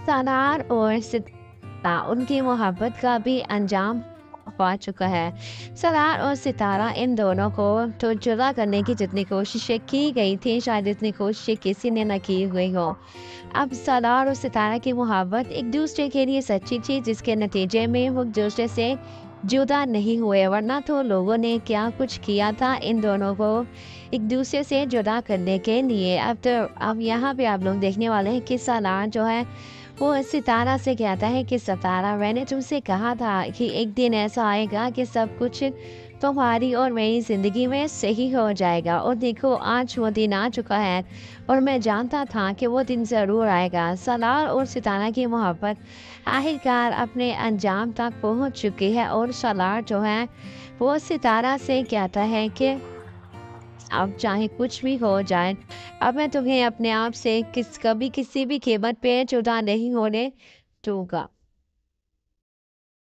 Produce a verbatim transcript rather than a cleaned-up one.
सलार और सितारा उनकी मोहब्बत का भी अंजाम पा चुका है। सलार और सितारा इन दोनों को तो जुदा करने की जितनी कोशिशें की गई थी, शायद इतनी कोशिशें किसी ने न की हुई हो। अब सलार और सितारा की मोहब्बत एक दूसरे के लिए सच्ची थी, जिसके नतीजे में वो एक दूसरे से जुदा नहीं हुए, वरना तो लोगों ने क्या कुछ किया था इन दोनों को एक दूसरे से जुदा करने के लिए। अब तो अब यहाँ पे आप लोग देखने वाले हैं कि सलार जो है वो सितारा से कहता है कि सितारा, मैंने तुमसे कहा था कि एक दिन ऐसा आएगा कि सब कुछ तुम्हारी और मेरी ज़िंदगी में सही हो जाएगा, और देखो आज वो दिन आ चुका है और मैं जानता था कि वो दिन ज़रूर आएगा। सलार और सितारा की मोहब्बत आखिरकार अपने अंजाम तक पहुंच चुकी है, और सलार जो है वो सितारा से कहता है कि अब चाहे कुछ भी हो जाए, अब मैं तुम्हें अपने आप से किस कभी किसी भी कीमत पे जुदा नहीं होने दूंगा।